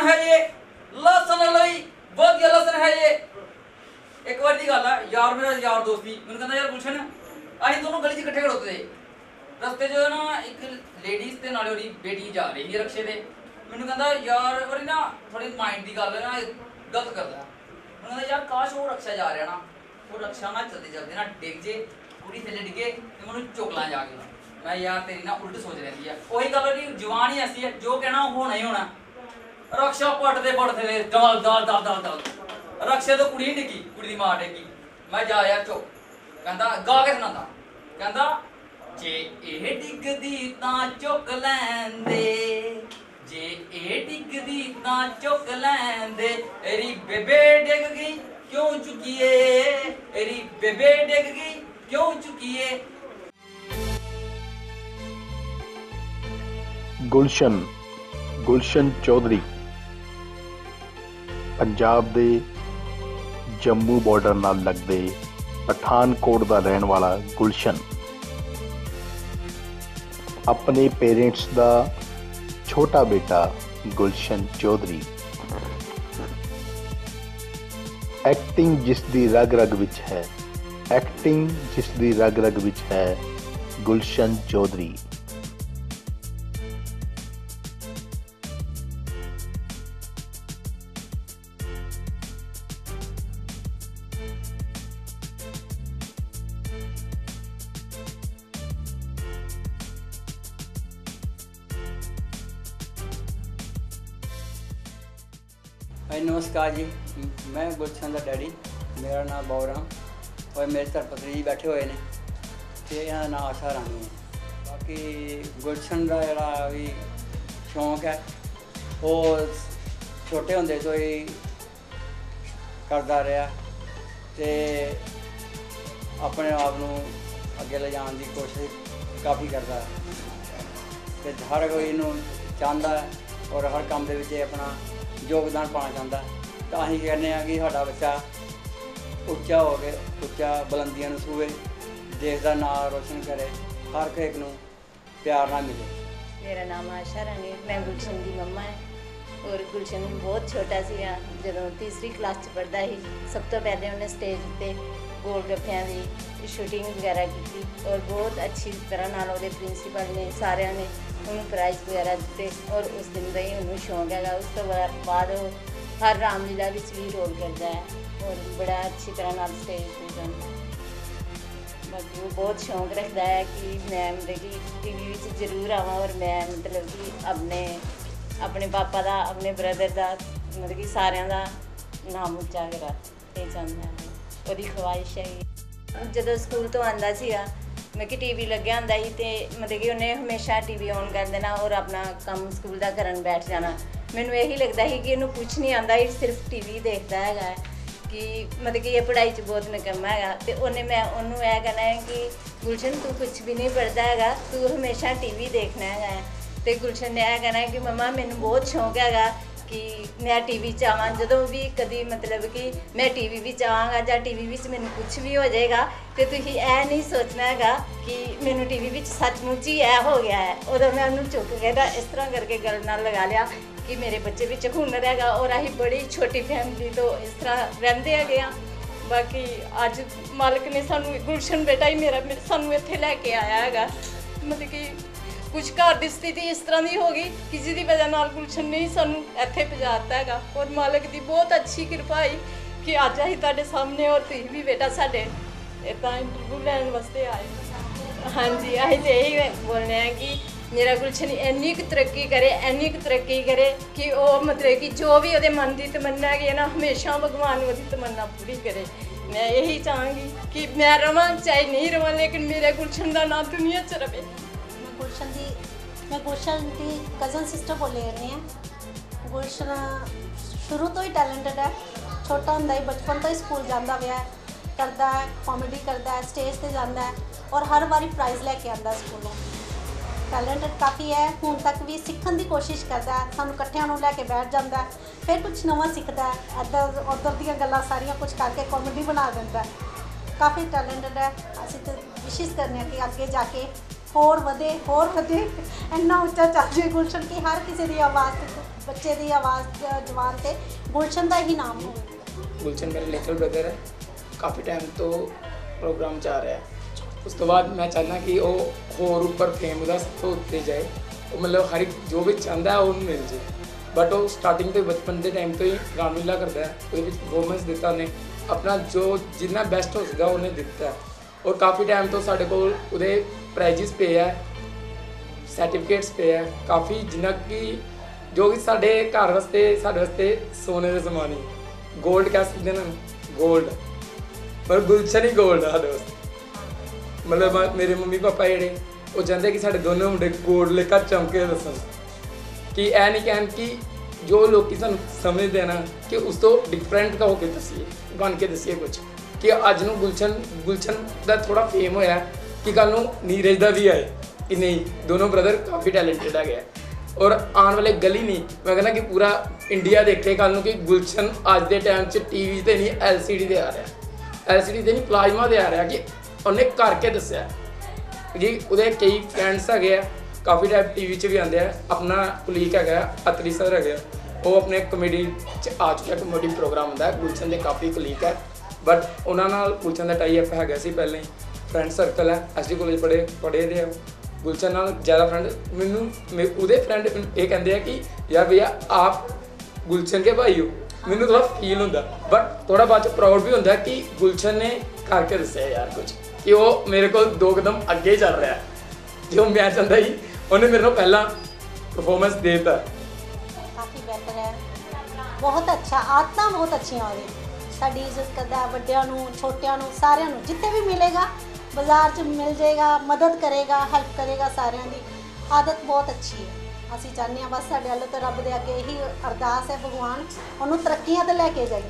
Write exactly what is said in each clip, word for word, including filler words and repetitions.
लसन है ये, लसन लई बहुत लसन है ये। एक बार की गल है, यार मेरा यार दोस्त भी मैंने कहता यार गुलशन अं दोनों गली च इकट्ठे खड़ोते थे, रस्ते च ना एक लेडीज ते नाले ओदी बेटी जा रही थी रक्शे ते। मैंने कहता यार और ना थोड़ी माइंड की गल है ना गलत करता। मैंने कहता यार काश वो रक्षा जा रहा ना, वो रक्षा ना चलते चलते ना डिग जे, कुड़ी थले डिगे तो मैं चुक ला जाके। मैं यार तेरी ना उल्ट सोच रही है, वही गल है कि जवान ही ऐसी है जो कहना होना ही होना। रक्षा पटते पटते डाल डाल डाल डाल डाल रक्षे तो कुड़ी डिगी, कुड़ी दी मां डिगी। मैं जा यार चुप, कहता गा के सुनाता, कहता जे एह डिगदी तां चुक लैंदे, जे एह डिगदी तां चुक लैंदे, एरी बेबे डिग गई क्यों चुकिए, एरी बेबे डिग गई क्यों चुकिए। गुलशन गुलशन चौधरी पंजाब दे जम्मू बॉर्डर नाल लगदे पठानकोट दा रहन वाला गुलशन अपने पेरेंट्स दा छोटा बेटा गुलशन चौधरी एक्टिंग जिस दी रग रग विच है, एक्टिंग जिस दी रग रग विच है गुलशन चौधरी। नमस्कार जी, मैं गुलशन का डैडी, मेरा नाम बौराम और मेरे धर्मपत्नी जी बैठे हुए ने तो इन्हों का नाम आशा रानी है। बाकी गुलशन का जोड़ा भी शौक है वो छोटे होंदे तो ही करता रहा तो अपने आप को अगे ले जाने की कोशिश काफ़ी करता है तो हर कोई इनू चाहता है और हर काम के विच अपना योगदान पाना चाहता है। तो असीं कहने कि साडा बच्चा उच्चा हो गए, उच्चा बुलंदियां नूं छूए, देश का नाम रोशन करे, हर किसी नूं प्यार ना मिले। मेरा नाम आशा रानी, मैं गुलशन की मम्मा है और गुलशन बहुत छोटा सीगा जदों तीसरी क्लास च पढ़दा ही। सब तो पहले उन्हें स्टेज पे गोल गप्पियां की शूटिंग वगैरह की और बहुत अच्छी तरह नाल उहदे प्रिंसीपल ने सारिਆਂ ने उन्होंने प्राइज़ वगैरह दिते और उस दिन का ही उन्होंने शौक है। उस तो बाद वो हर रामलीला भी रोल करता है और बड़ा अच्छी तरह नाल स्टेज पे जाता है। बाकी वो बहुत शौक रखता है कि मैं मतलब कि टी वी जरूर आवां और मैं मतलब कि अपने अपने पापा का अपने ब्रदर का मतलब कि सारिਆਂ का नाम उच्चा करा ये चाहता है, वो ख्वाहिश है। जो स्कूल तो आंदा सीगा मैं कि टी वी लग्या होंदा ही ते मतलब कि उन्हें हमेशा टी वी ऑन कर देना और अपना काम स्कूल का करन बैठ जाना। मैनू यही लगता है कि इन्हू कुछ नहीं आता, ये सिर्फ टी वी देखता है कि मतलब कि ये पढ़ाई च बहुत निकम्मा है। तो उन्हें मैं उन्होंने यह कहना है कि गुलशन तू कुछ भी नहीं पढ़ता है, तू हमेशा टी वी देखना है। तो गुलशन ने यह कहना है कि मम्मा मैनू बहुत शौक है कि मैं टी वी च आवां, जदों भी कभी मतलब कि मैं टी वी भी आवांगा या टी वी मैनू कुछ भी हो जाएगा तो तुसीं यह नहीं सोचना है कि मैनू टी वी सचमुच ही यह हो गया है। उदों मैं उन्होंने चुक के ना इस तरह करके गल नाल लगा लिया कि मेरे बच्चे विच हुनर है और असीं बड़ी छोटी फैमिली तो इस तरह रहिंदे हैगे आ। बाकी अज मालक ने सानू गुलशन बेटा ही मेरा सानू इत्थे लैके आया है। मतलब कि कुछ घर की स्थिति इस तरह की हो गई कि जिसकी वजह नाल गुलशन ने ही सानू इत्थे पहुँचाता है और मालक की बहुत अच्छी कृपा है कि अज असीं तुहाडे सामने और तुसीं भी बेटा साडे इदां इंटरव्यू लैण वास्ते आए। हाँ जी, असीं तो यही बोलने हैं कि मेरा गुलशन इन्नी क तरक्की करे, इन्नी क तरक्की करे कि वह मतलब कि जो भी वो मन की तमन्ना है ना हमेशा भगवान वो तमन्ना पूरी करे। मैं यही चाहूँगी कि मैं रवां चाहे नहीं रवां लेकिन मेरे गुलशन का नाम दुनिया च रवे। गुलशन दी मैं गुलशन की कज़न सिस्टर बोले करनी है। गुलशन शुरू तो ही टैलेंटेड है, छोटा होंदा ही बचपन तो ही स्कूल जाता पाया है, करता है कॉमेडी करता है, स्टेज पर जाता है और हर बारी प्राइज़ लैके आता स्कूलों। टैलेंटेड काफ़ी है, हुण तक भी सीखने की कोशिश करता है, सानू इकट्ठियां नूं लैके बैठ जाता है, फिर कुछ नवा सीखता है, इधर उधर दी गल्लां सारियां कुछ करके कॉमेडी बना देता है। काफ़ी टैलेंटेड है। असीं तो विशेष करने कि अगे जाके होर वधे होर वधे इन्ना उच्चा चल जाए गुलशन की हर किसी की आवाज़ ਬੱਚੇ ਦੀ ਆਵਾਜ਼ ਜਵਾਨ ਤੇ ਗੁਲਸ਼ਨ ਦਾ ਹੀ ਨਾਮ ਹੋਵੇ। ਗੁਲਸ਼ਨ ਮੇਰੇ ਲਿਟਲ ਬ੍ਰਦਰ ਹੈ, ਕਾਫੀ ਟਾਈਮ ਤੋਂ ਪ੍ਰੋਗਰਾਮ 'ਚ ਆ ਰਿਹਾ ਹੈ। ਉਸ ਤੋਂ ਬਾਅਦ ਮੈਂ ਚਾਹੁੰਦਾ ਕਿ ਉਹ ਹੋਰ ਉੱਪਰ ਫੇਮ ਉਹਦਾ ਸਭ ਤੋਂ ਉੱਤੇ ਜਾਏ, ਉਹ ਮਤਲਬ ਹਰ ਇੱਕ ਜੋ ਵੀ ਚਾਹੁੰਦਾ ਉਹਨੂੰ ਮਿਲ ਜੇ। ਬਟ ਉਹ ਸਟਾਰਟਿੰਗ ਤੋਂ ਬਚਪਨ ਦੇ ਟਾਈਮ ਤੋਂ ਹੀ ਰਾਮਲੀਲਾ ਕਰਦਾ ਹੈ, ਉਹਦੇ ਵਿੱਚ ਪਰਫੋਰਮੈਂਸ ਦਿੱਤਾ ਉਹਨੇ ਆਪਣਾ, ਜੋ ਜਿੰਨਾ ਬੈਸਟ ਹੋ ਸਕਦਾ ਉਹਨੇ ਦਿੱਤਾ ਹੈ। ਔਰ ਕਾਫੀ ਟਾਈਮ ਤੋਂ ਸਾਡੇ ਕੋਲ ਉਹਦੇ ਪ੍ਰਾਈਜ਼ਿਸ ਪਏ ਹੈ, ਸਰਟੀਫਿਕੇਟਸ ਪਏ ਹੈ ਕਾਫੀ, ਜਿੰਨਾ ਕਿ ਜੋ ਕਿ ਸਾਡੇ ਘਰ ਵਾਸਤੇ ਸਾਡੇ ਵਾਸਤੇ ਸੋਨੇ ਦੇ ਸਮਾਨ ਹੀ, ਗੋਲਡ ਕਹਿ ਸਕਦੇ ਨਾ, ਗੋਲਡ, ਪਰ ਗੁਲਸ਼ਨ ਹੀ ਗੋਲਡ ਆ ਸਾਡੇ ਵਾਸਤੇ। ਮਤਲਬ ਮੇਰੇ ਮੰਮੀ ਪਾਪਾ ਜਿਹੜੇ ਉਹ ਚਾਹੁੰਦੇ ਕਿ ਸਾਡੇ ਦੋਨੋਂ ਮੁੰਡੇ ਗੋਲਡ ਲੇਕਾ ਚਮਕੇ ਦੱਸਣ, ਕਿ ਇਹ ਨਹੀਂ ਕਹਿਣ ਕਿ ਜੋ ਲੋਕੀ ਸਾਨੂੰ ਸਮਝਦੇ ਆ ਨਾ ਕਿ ਉਸ ਤੋਂ ਡਿਫਰੈਂਟ ਹੋ ਕੇ ਦੱਸੀਏ, ਬਣ ਕੇ ਦੱਸੀਏ ਕੁਝ, ਕਿ ਅੱਜ ਨੂੰ ਗੁਲਸ਼ਨ ਗੁਲਸ਼ਨ ਦਾ ਥੋੜਾ ਫੇਮ ਹੋਇਆ ਕਿ ਕੱਲ ਨੂੰ ਨੀਰਜ ਦਾ ਵੀ ਆਏ ਕਿ ਨਹੀਂ, ਦੋਨੋਂ ਬ੍ਰਦਰ ਕਾਫੀ ਟੈਲੈਂਟਡ ਹੈਗੇ ਆ। ਔਰ ਆਉਣ ਵਾਲੇ ਗਲੀ ਨਹੀਂ, ਮੈਂ ਕਹਿੰਦਾ ਕਿ ਪੂਰਾ ਇੰਡੀਆ ਦੇਖੇ ਕੱਲ ਨੂੰ ਕਿ ਗੁਲਸ਼ਨ ਅੱਜ ਦੇ ਟਾਈਮ 'ਚ ਟੀਵੀ ਤੇ ਨਹੀਂ ਐਲ ਸੀ ਡੀ ਤੇ ਆ ਰਿਹਾ, ਐਲ ਸੀ ਡੀ ਤੇ ਨਹੀਂ ਪਲਾਜ਼ਮਾ ਤੇ ਆ ਰਿਹਾ, ਕਿ ਉਹਨੇ ਕਰਕੇ ਦੱਸਿਆ ਜੀ। ਉਹਦੇ ਕਈ ਫਰੈਂਡਸ ਹੈਗੇ ਆ, ਕਾਫੀ ਟਾਈਮ ਟੀਵੀ 'ਚ ਵੀ ਆਉਂਦੇ ਆ। ਆਪਣਾ ਕੁਲੀਗ ਹੈਗਾ ਅਤਰੀ ਸਰ ਹੈਗਾ, ਉਹ ਆਪਣੇ ਕਮੇਡੀ 'ਚ ਆ ਚੁੱਕਿਆ, ਕਮੇਡੀ ਪ੍ਰੋਗਰਾਮ ਹੁੰਦਾ ਹੈ, ਗੁਲਸ਼ਨ ਦੇ ਕਾਫੀ ਕੁਲੀਗ ਹੈ। ਬਟ ਉਹਨਾਂ ਨਾਲ ਗੁਲਸ਼ਨ ਦਾ ਟਾਈ ਅਪ ਹੈਗਾ ਸੀ ਪਹਿਲਾਂ ਹੀ, ਫਰੈਂਡ ਸਰਕਲ ਹੈ, ਐਸ ਡੀ ਕਾਲਜ ਪੜ੍ਹੇ ਪੜ੍ਹੇ ਰਹੇ ਹੋ। ਗੁਲਸ਼ਨ ਨਾਲ ਜ਼ਿਆਦਾ ਫਰੈਂਡ ਮੈਨੂੰ ਮੇ ਉਹਦੇ ਫਰੈਂਡ ਇਹ ਕਹਿੰਦੇ ਆ ਕਿ ਯਾਰ ਭਈਆ ਆਪ ਗੁਲਸ਼ਨ ਕੇ ਭਾਈ ਹੋ, ਮੈਨੂੰ ਥੋੜਾ ਫੀਲ ਹੁੰਦਾ, ਬਟ ਥੋੜਾ ਬਾਅਦ 'ਚ ਪ੍ਰਾਊਡ ਵੀ ਹੁੰਦਾ ਕਿ ਗੁਲਸ਼ਨ ਨੇ ਕਰਕੇ ਦੱਸਿਆ ਯਾਰ ਕੁਝ, ਕਿ ਉਹ ਮੇਰੇ ਕੋਲ ਦੋ ਕਦਮ ਅੱਗੇ ਚੱਲ ਰਿਹਾ, ਜੋ ਮੈਂ ਚਾਹੁੰਦਾ ਸੀ ਉਹਨੇ ਮੇਰੇ ਨੂੰ ਪਹਿਲਾਂ ਪਰਫਾਰਮੈਂਸ ਦੇ ਦਿੱਤਾ। ਕਾਫੀ ਬਿਹਤਰ ਹੈ, ਬਹੁਤ ਅੱਛਾ, ਆਦਤਾਂ ਬਹੁਤ ਅੱਛੀਆਂ ਉਹਦੀ, ਸਾਡੀ ਇੱਜ਼ਤ ਕਰਦਾ, ਵੱਡਿਆਂ ਨੂੰ ਛੋਟਿਆਂ ਨੂੰ ਸਾਰਿਆਂ ਨੂੰ, ਜਿੱਥੇ ਵੀ ਮਿਲੇਗਾ ਬਾਜ਼ਾਰ 'ਚ ਮਿਲ ਜਾਏਗਾ, ਮਦਦ ਕਰੇਗਾ, ਹੈਲਪ ਕਰੇਗਾ, ਸਾਰਿਆਂ ਦੀ ਆਦਤ ਬਹੁਤ ਅੱਛੀ ਹੈ। ਅਸੀਂ ਚਾਹੁੰਦੇ ਹਾਂ ਬਸ ਸਾਡੇ ਵੱਲੋਂ ਤਾਂ ਰੱਬ ਦੇ ਅੱਗੇ ਇਹੀ ਅਰਦਾਸ ਹੈ, ਭਗਵਾਨ ਉਹਨੂੰ ਤਰੱਕੀਆਂ ਤੇ ਲੈ ਕੇ ਜਾਏ।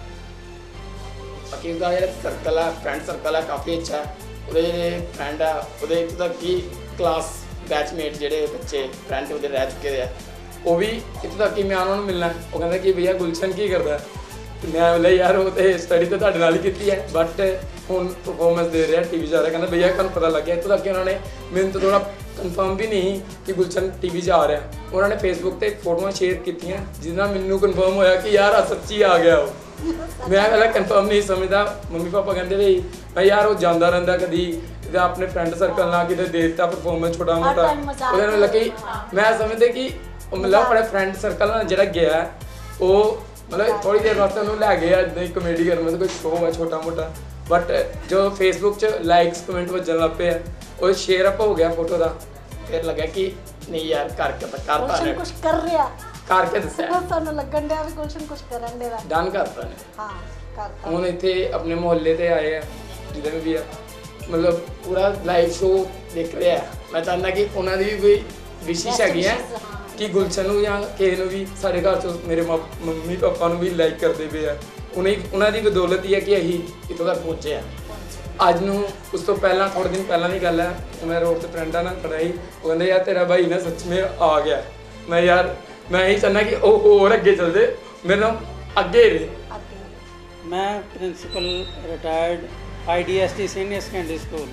ਬਾਕੀ ਉਹਦਾ ਜਿਹੜਾ ਸਰਕਲ ਹੈ, ਫਰੈਂਡ ਸਰਕਲ ਹੈ, ਕਾਫੀ ਅੱਛਾ ਹੈ। ਉਹਦੇ ਜਿਹੜੇ ਫਰੈਂਡ ਆ, ਉਹਦੇ ਇੱਥੋਂ ਤੱਕ ਕਿ ਕਲਾਸ ਬੈਚਮੇਟ ਜਿਹੜੇ ਬੱਚੇ ਫਰੈਂਡ ਉਹਦੇ ਰਹਿ ਚੁੱਕੇ ਆ, ਉਹ ਵੀ ਇੱਥੋਂ ਤੱਕ ਕਿ ਮੈਂ ਉਹਨਾਂ ਨੂੰ ਮਿਲਣਾ, ਉਹ ਕਹਿੰਦਾ ਕਿ ਭਈਆ ਗੁਲਸ਼ਨ ਕੀ ਕਰਦਾ, ਮੈਂ ਬੋਲਿਆ ਯਾਰ ਉਹ ਤੇ ਸਟੱਡੀ ਤਾਂ ਤੁਹਾਡੇ ਨਾਲ ਹੀ ਕੀਤੀ ਹੈ, ਬਟ ਹੁਣ ਪਰਫਾਰਮੈਂਸ ਦੇ ਰਿਹਾ, ਟੀ ਵੀ 'ਚ ਆ ਰਿਹਾ। ਕਹਿੰਦਾ ਭਈਆ ਤੁਹਾਨੂੰ ਪਤਾ ਲੱਗ ਗਿਆ, ਇੱਥੋਂ ਤੱਕ ਕਿ ਉਹਨਾਂ ਨੇ ਮੈਨੂੰ ਤਾਂ ਥੋੜ੍ਹਾ ਕਨਫਰਮ ਵੀ ਨਹੀਂ ਕਿ ਗੁਲਸ਼ਨ ਟੀ ਵੀ 'ਚ ਆ ਰਿਹਾ, ਉਹਨਾਂ ਨੇ ਫੇਸਬੁੱਕ 'ਤੇ ਫੋਟੋਆਂ ਸ਼ੇਅਰ ਕੀਤੀਆਂ, ਜਿਸ ਨਾਲ ਮੈਨੂੰ ਕਨਫਰਮ ਹੋਇਆ ਕਿ ਯਾਰ ਆ ਸੱਚੀ ਆ ਗਿਆ ਉਹ। ਮੈਂ ਪਹਿਲਾਂ ਕਨਫਰਮ ਨਹੀਂ ਸਮਝਦਾ, ਮੰਮੀ ਪਾਪਾ ਕਹਿੰਦੇ ਵੀ ਮੈਂ ਯਾਰ ਉਹ ਜਾਂਦਾ ਰਹਿੰਦਾ ਕਦੀ ਕਿਤੇ ਆਪਣੇ ਫਰੈਂਡ ਸਰਕਲ ਨਾਲ ਕਿਤੇ ਦੇ ਦਿੱਤਾ ਪਰਫਾਰਮੈਂਸ ਛੋਟਾ ਮੋਟਾ, ਉਹਦੇ ਨਾਲ ਲੱਗੀ ਮੈਂ ਸਮਝਦੇ ਕਿ ਮਤਲਬ ਆਪਣੇ ਫਰੈਂਡ ਸਰਕਲ ਨਾਲ ਜਿਹੜਾ ਗਿਆ ਉਹ ਮਤਲਬ ਥੋੜੀ ਦੇਰ ਵਾਸਤੇ ਉਹਨੂੰ ਲੈ ਗਏ ਇੱਦਾਂ ਹੀ ਕਮੇਡੀ ਕਰਨ ਵਾਸਤੇ, ਕੋਈ ਸ਼ੋਅ ਹੈ ਛੋਟਾ ਮੋਟਾ, ਬਟ ਜੋ ਫੇਸਬੁੱਕ 'ਚ ਲਾਈਕਸ ਕਮੈਂਟ ਵੱਜਣ ਲੱਗ ਪਏ ਆ, ਉਹ ਸ਼ੇਅਰ ਅਪ ਹੋ ਗਿਆ ਫੋਟੋ ਦਾ, ਫਿਰ ਲੱਗਿਆ ਕਿ ਨਹੀਂ ਯਾਰ ਕਰਕੇ ਤਾਂ ਕਰਤਾ ਨੇ, ਕੁਝ ਕਰ ਰਿਹਾ ਕਰਕੇ ਦੱਸਿਆ, ਸਾਨੂੰ ਲੱਗਣ ਡਿਆ ਵੀ ਗੁਲਸ਼ਨ ਕੁਝ ਕਰਨ ਦੇ ਦਾ, ਡਨ ਕਰਤਾ ਨੇ। ਹਾਂ ਕਰਤਾ। ਹੁਣ ਇੱਥੇ ਆਪਣੇ ਮੁਹੱਲੇ ਤੇ ਆਏ ਆ ਜਿਹਦੇ ਵੀ ਆ, ਮਤਲਬ ਪੂਰਾ ਲਾਈਵ ਸ਼ੋਅ ਦੇਖ ਰਿਹਾ। ਮੈਂ ਚਾਹੁੰਦਾ ਕਿ ਉਹਨਾਂ ਦੀ ਵੀ ਕੋਈ ਵਿਸ਼ੇਸ਼ ਹੈਗੀ ਹੈ ਕਿ ਗੁਲਸ਼ਨ ਨੂੰ ਜਾਂ ਕਿਸੇ ਨੂੰ ਵੀ ਸਾਡੇ ਘਰ 'ਚ ਮੇਰੇ ਮੰਮੀ ਪਾਪਾ ਨੂੰ ਵੀ ਲਾਈਕ ਕਰਦੇ ਪਏ ਆ, ਉਹਨੇ ਉਹਨਾਂ ਦੀ ਬਦੌਲਤ ਹੀ ਹੈ ਕਿ ਅਸੀਂ ਇੱਥੋਂ ਤੱਕ ਪਹੁੰਚੇ ਆ। ਅੱਜ ਨੂੰ ਉਸ ਤੋਂ ਪਹਿਲਾਂ ਥੋੜ੍ਹੇ ਦਿਨ ਪਹਿਲਾਂ ਦੀ ਗੱਲ ਹੈ, ਮੈਂ ਰੋਡ 'ਤੇ ਫਰੈਂਡਾਂ ਨਾਲ ਖੜਾ ਸੀ, ਉਹ ਕਹਿੰਦੇ ਯਾਰ ਤੇਰਾ ਭਾਈ ਨਾ ਸੱਚ ਮੇਂ ਆ ਗਿਆ। ਮੈਂ ਯਾਰ ਮੈਂ ਇਹੀ ਚਾਹੁੰਦਾ ਕਿ ਉਹ ਹੋਰ ਅੱਗੇ ਚੱਲਦੇ, ਮੇਰੇ ਨਾਲ ਅੱਗੇ ਰਹੇ। मैं principal retired I D S T senior secondary school,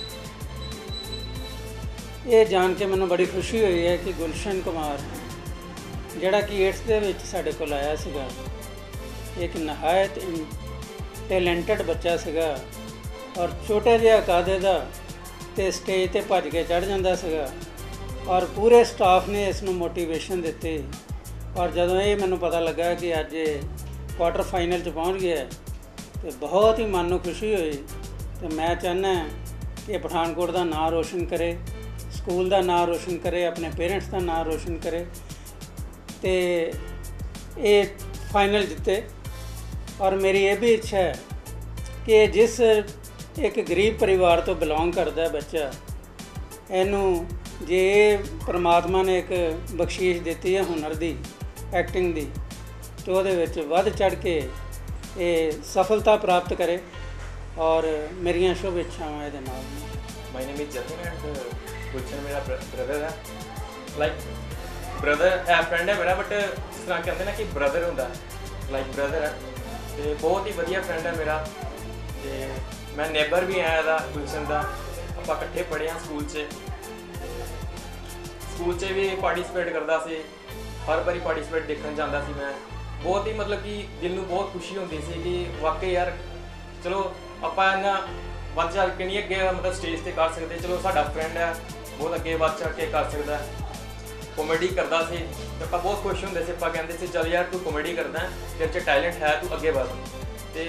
ये जान के मैंने बड़ी खुशी हुई है कि गुलशन कुमार ਜਿਹੜਾ ਕਿ एट्थ ਦੇ ਵਿੱਚ ਸਾਡੇ ਕੋਲ ਆਇਆ ਸੀਗਾ, ਇੱਕ ਨਹਾਇਤ ਟੈਲੈਂਟਡ ਬੱਚਾ ਸੀਗਾ, ਔਰ ਛੋਟੇ ਜਿਹੇ ਕਾਦੇ ਦਾ ਤੇ ਸਟੇਜ ਤੇ ਭੱਜ ਕੇ ਚੜ੍ਹ ਜਾਂਦਾ ਸੀਗਾ, ਔਰ ਪੂਰੇ ਸਟਾਫ ਨੇ ਇਸ ਨੂੰ ਮੋਟੀਵੇਸ਼ਨ ਦਿੱਤੀ। ਔਰ ਜਦੋਂ ਇਹ ਮੈਨੂੰ ਪਤਾ ਲੱਗਾ ਕਿ ਅੱਜ ਕੁਆਟਰ ਫਾਈਨਲ 'ਚ ਪਹੁੰਚ ਗਿਆ ਤੇ ਬਹੁਤ ਹੀ ਮਨ ਨੂੰ ਖੁਸ਼ੀ ਹੋਈ। ਤੇ ਮੈਂ ਚਾਹੁੰਦਾ ਕਿ ਪਠਾਨਕੋਟ ਦਾ ਨਾਂ ਰੋਸ਼ਨ ਕਰੇ, ਸਕੂਲ ਦਾ ਨਾਂ ਰੋਸ਼ਨ ਕਰੇ, ਆਪਣੇ ਪੇਰੈਂਟਸ ਦਾ ਨਾਂ ਰੋਸ਼ਨ ਕਰੇ ਤੇ ਇਹ ਫਾਈਨਲ ਜਿੱਤੇ। ਔਰ ਮੇਰੀ ਇਹ ਵੀ ਇੱਛਾ ਹੈ ਕਿ ਜਿਸ ਇੱਕ ਗਰੀਬ ਪਰਿਵਾਰ ਤੋਂ ਬਿਲੋਂਗ ਕਰਦਾ ਬੱਚਾ, ਇਹਨੂੰ ਜੇ ਪਰਮਾਤਮਾ ਨੇ ਇੱਕ ਬਖਸ਼ੀਸ਼ ਦਿੱਤੀ ਹੈ ਹੁਨਰ ਦੀ, ਐਕਟਿੰਗ ਦੀ, तो ਉਹਦੇ ਵਿੱਚ ਵੱਧ ਚੜ੍ਹ ਕੇ ਇਹ ਸਫਲਤਾ ਪ੍ਰਾਪਤ ਕਰੇ। ਔਰ ਮੇਰੀਆਂ ਸ਼ੁਭ ਇੱਛਾਵਾਂ ਇਹਦੇ ਨਾਲ। My name is Jatan and Gulshan ਮੇਰਾ ਬ੍ਰਦਰ ਹੈ, ਲਾਈਕ ਬ੍ਰਦਰ ਹੈ, ਫਰੈਂਡ ਹੈ ਮੇਰਾ, ਬਟ ਜਿਸ ਤਰ੍ਹਾਂ ਕਹਿੰਦੇ ਨਾ ਕਿ ਬ੍ਰਦਰ ਹੁੰਦਾ, ਲਾਈਕ ਬ੍ਰਦਰ ਹੈ ਅਤੇ ਬਹੁਤ ਹੀ ਵਧੀਆ ਫਰੈਂਡ ਹੈ ਮੇਰਾ। ਅਤੇ ਮੈਂ ਨੇਬਰ ਵੀ ਆਇਆ ਇਹਦਾ ਗੁਲਸ਼ਨ ਦਾ, ਆਪਾਂ ਇਕੱਠੇ ਪੜ੍ਹੇ ਹਾਂ ਸਕੂਲ 'ਚ, ਸਕੂਲ 'ਚ ਵੀ ਪਾਰਟੀਸਪੇਟ ਕਰਦਾ ਸੀ। हर बारी पार्टिसिपेट देखने जाता सी मैं। बहुत ही मतलब कि दिल में बहुत खुशी होती सी कि वाकई यार चलो ਆਪਾਂ इन्ना ਵੱਧ ਚੜ ਕੇ ਨਹੀਂ ਅੱਗੇ मतलब स्टेज ਤੇ कर सकते, चलो साडा फ्रेंड है बहुत अगे ਵੱਧ ਚੜ ਕੇ कर सकता है। कॉमेडी करता सी ते ਆਪਾਂ बहुत खुश ਹੁੰਦੇ ਸੀ, ਆਪਾਂ ਕਹਿੰਦੇ ਸੀ ਚੱਲ ਯਾਰ ਤੂੰ कॉमेडी करदा ਤੇਰੇ 'ਚ ਟੈਲੈਂਟ ਹੈ, ਤੂੰ ਅੱਗੇ ਵਧ। ਤੇ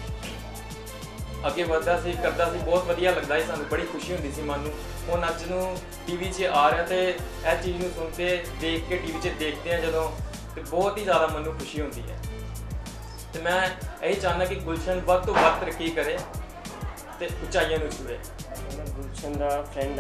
ਅੱਗੇ ਵਧਦਾ ਸੀ ਕਰਦਾ ਸੀ, ਬਹੁਤ ਵਧੀਆ ਲੱਗਦਾ ਸੀ ਸਾਨੂੰ, ਬੜੀ ਖੁਸ਼ੀ ਹੁੰਦੀ ਸੀ ਮਨ ਨੂੰ। ਹੁਣ ਅੱਜ ਨੂੰ ਟੀਵੀ 'ਚ ਆ ਰਿਹਾ ਤੇ ਇਹ ਚੀਜ਼ ਨੂੰ ਸੁਣ ਕੇ ਦੇਖ ਕੇ ਟੀਵੀ 'ਚ ਦੇਖਦੇ ਆ ਜਦੋਂ, ਤੇ ਬਹੁਤ ਹੀ ਜ਼ਿਆਦਾ ਮਨ ਨੂੰ ਖੁਸ਼ੀ ਹੁੰਦੀ ਹੈ। ਤੇ ਮੈਂ ਇਹੀ ਚਾਹੁੰਦਾ ਕਿ ਗੁਲਸ਼ਨ ਵੱਧ ਤੋਂ ਵੱਧ ਤਰੱਕੀ ਕਰੇ ਤੇ ਉਚਾਈਆਂ ਨੂੰ ਛੂਹੇ। ਮੈਂ ਗੁਲਸ਼ਨ ਦਾ ਫਰੈਂਡ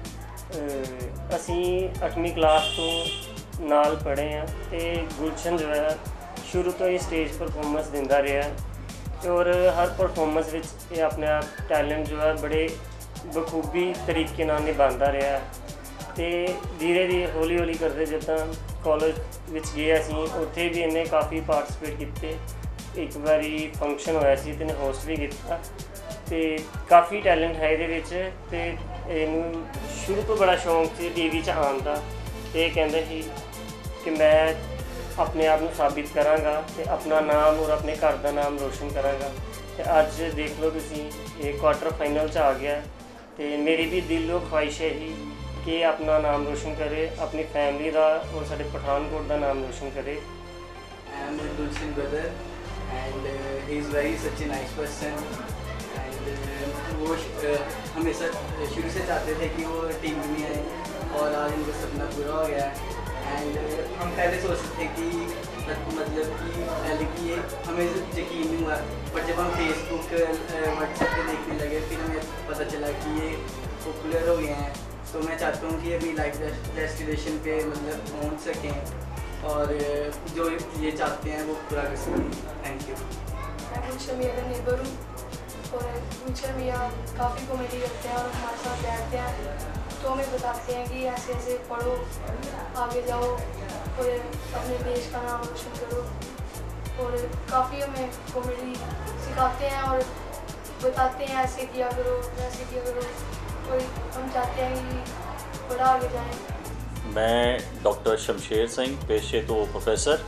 ਹਾਂ। ਅਸੀਂ ਅੱਠਵੀਂ ਕਲਾਸ ਤੋਂ ਨਾਲ ਪੜ੍ਹੇ ਹਾਂ ਤੇ ਗੁਲਸ਼ਨ ਜੋ ਹੈ ਸ਼ੁਰੂ ਤੋਂ ਹੀ ਸਟੇਜ ਪਰਫਾਰਮੈਂਸ ਦਿੰਦਾ ਰਿਹਾ और हर परफॉर्मेंस विच ये अपने आप टैलेंट जो है बड़े बखूबी तरीके नाल निभांदा रहा ते धीरे धीरे हौली हौली करते जिद्दां कॉलेज विच गए असीं उत्थे भी इन्हें काफ़ी पार्टिसिपेट किए। एक बारी फंक्शन होया सी ते होस्ट भी किया ते काफ़ी टैलेंट है इहदे विच ते इहनूं शुरू तो बड़ा शौक सी टी वी च आउण दा ते कहंदे सी कि मैं अपने आप में साबित करांगा ते अपना नाम और अपने घर का नाम रोशन करांगा। ते अज देख लो तुसी ये क्वार्टर फाइनल च आ गया ते मेरी भी दिलों ख्वाहिश है ही कि अपना नाम रोशन करे, अपनी फैमिली का और साडे पठानकोट का नाम रोशन करे। I am Gulshan brother and uh, he is very such a nice person and uh, वो uh, हमेशा शुरू से चाहते थे कि वो टीम में आए और आज उनका सपना पूरा हो गया है। एंड हम पहले सोचते थे कि मतलब कि पहले कि ये हमें यकीन नहीं हुआ, बट जब हम फेसबुक व्हाट्सएप पे देखने लगे फिर हमें पता चला कि ये पॉपुलर हो गए हैं। तो मैं चाहता हूँ कि अभी लाइफ डेस्टिनेशन पे मतलब पहुँच सकें और जो ये चाहते हैं वो पूरा कर सकें। Thank you. मैं गुलशन भैया का नेबर हूँ और गुलशन भैया काफ़ी कॉमेडी करते हैं और हमारे साथ बैठते हैं तो हमें बताते हैं कि ऐसे ऐसे पढ़ो, आगे जाओ और अपने देश का नाम रोशन करो। और काफ़ी हमें कॉमेडी सिखाते हैं और बताते हैं ऐसे किया करो वैसे किया करो और हम चाहते हैं कि बड़ा आगे जाएं। मैं डॉक्टर शमशेर सिंह, पेशे तो प्रोफेसर।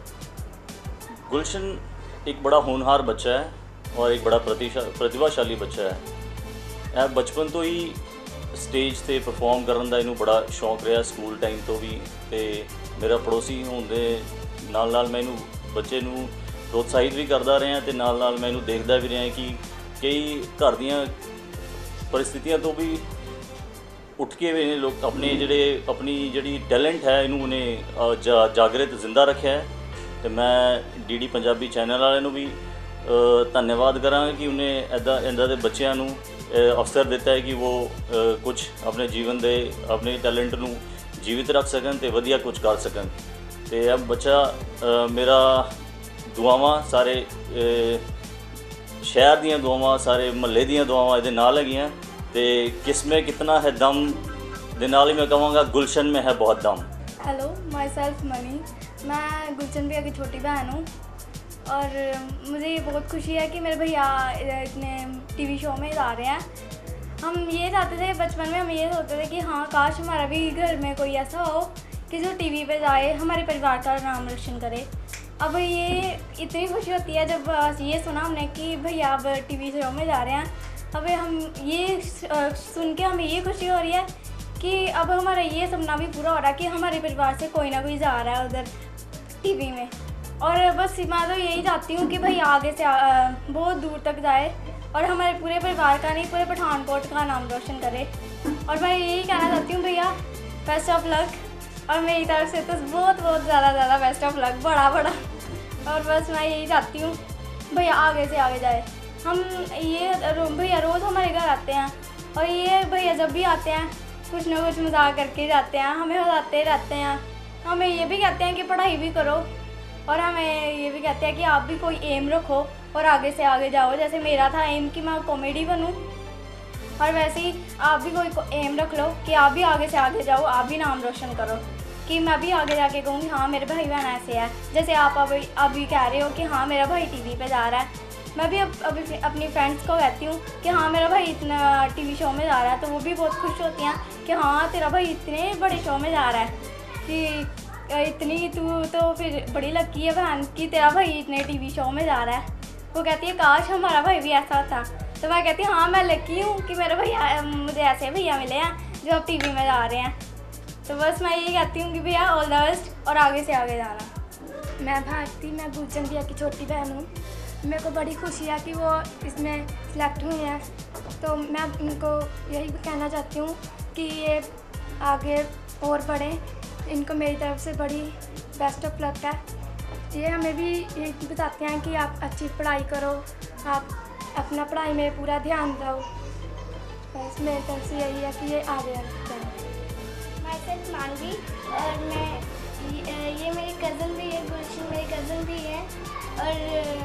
गुलशन एक बड़ा होनहार बच्चा है और एक बड़ा प्रतिभाशाली बच्चा है। यह बचपन तो ही स्टेज ते परफॉर्म करन दा इनू बड़ा शौक रहा स्कूल टाइम तो भी। ते मेरा पड़ोसी होंदे नाल नाल मैं इनू बच्चे नू प्रोत्साहित भी करदा रहा ते नाल नाल मैं इनू देखदा भी रहा कि कई घर दियां परिस्थितियां तो भी उठ के भी लोग अपने जिहड़े अपनी जिहड़ी टैलेंट है इनू उन्हें जा जागृत जिंदा रखा है। तो मैं डी डी पंजाबी चैनल वाले नू भी धन्यवाद करांगा कि उन्हें इदा इदा दे बच्चों नू अवसर दिता है कि वो कुछ अपने जीवन दे अपने टैलेंट नू जीवित रख सकन ते वधिया कुछ कर सकन। ते अब बच्चा मेरा दुआवां सारे शहर दियां दुआवां सारे महल्ले दियां दुआवां इहदे नाल हैगियां ते किसमें कितना है दम दे नाल ही मैं कहांगा गुलशन में है बहुत दम। हेलो माई सेल्फ मनी, मैं गुलशन भैया की छोटी बहन हूँ और मुझे ये बहुत खुशी है कि मेरे भैया इतने टीवी शो में जा रहे हैं। हम ये चाहते थे बचपन में, हम ये सोचते थे कि हाँ काश हमारा भी घर में कोई ऐसा हो कि जो टीवी पे जाए हमारे परिवार का नाम रोशन करे। अब ये इतनी खुशी होती है जब ये सुना हमने कि भैया अब टीवी शो में जा रहे हैं। अब हम ये सुन के हमें ये खुशी हो रही है कि अब हमारा ये सपना भी पूरा हो रहा है कि हमारे परिवार से कोई ना कोई जा रहा है उधर टीवी में। और बस मैं तो यही चाहती हूँ कि भैया आगे से आ, बहुत दूर तक जाए और हमारे पूरे परिवार का नहीं पूरे पठानकोट का नाम रोशन करे। और मैं यही कहना चाहती हूँ भैया बेस्ट ऑफ लक, और मेरी तरफ से तो बहुत बहुत ज़्यादा ज़्यादा बेस्ट ऑफ लक बड़ा बड़ा। और बस मैं यही चाहती हूँ भैया आगे से आगे जाए। हम ये भैया रोज़ हमारे घर आते हैं और ये भैया जब भी आते हैं कुछ ना कुछ मजाक करके जाते हैं, हमें हंसाते रहते हैं। हमें ये भी कहते हैं कि पढ़ाई भी करो और हमें ये भी कहते हैं कि आप भी कोई एम रखो और आगे से आगे जाओ। जैसे मेरा था एम कि मैं कॉमेडी बनूं, और वैसे ही आप भी कोई एम रख लो कि आप भी आगे से आगे जाओ, आप भी नाम रोशन करो कि मैं भी आगे जाके कहूँगी हाँ मेरे भाई बहन ऐसे है। जैसे आप अभी अभी कह रहे हो कि हाँ मेरा भाई टीवी पे जा रहा है, मैं भी अब अभी अपनी फ्रेंड्स को कहती हूँ कि हाँ मेरा भाई इतना टीवी शो में जा रहा है, तो वो भी बहुत खुश होती हैं कि हाँ तेरा भाई इतने बड़े शो में जा रहा है कि इतनी तू तो फिर बड़ी लकी है बहन कि तेरा भाई इतने टीवी शो में जा रहा है। वो कहती है काश हमारा भाई भी ऐसा होता। तो मैं कहती हूँ हाँ मैं लकी हूँ कि मेरे भैया मुझे ऐसे भैया मिले हैं जो अब टीवी में जा रहे हैं। तो बस मैं यही कहती हूँ कि भैया ऑल द बेस्ट और आगे से आगे जाना। मैं भारती, मैं गुलशन भैया की छोटी बहन हूँ। मेरे को बड़ी खुशी है कि वो इसमें सेलेक्ट हुए हैं। तो मैं उनको यही कहना चाहती हूँ कि ये आगे और बढ़ें। इनको मेरी तरफ से बड़ी बेस्ट ऑफ लक है। ये हमें भी ये बताते हैं कि आप अच्छी पढ़ाई करो, आप अपना पढ़ाई में पूरा ध्यान दो। बस मेरी तरफ से यही है कि ये आगे जाए। माई सेल्फ मानवी और मैं ये, ये मेरी कज़न भी है, गुलशन मेरी कज़न भी है और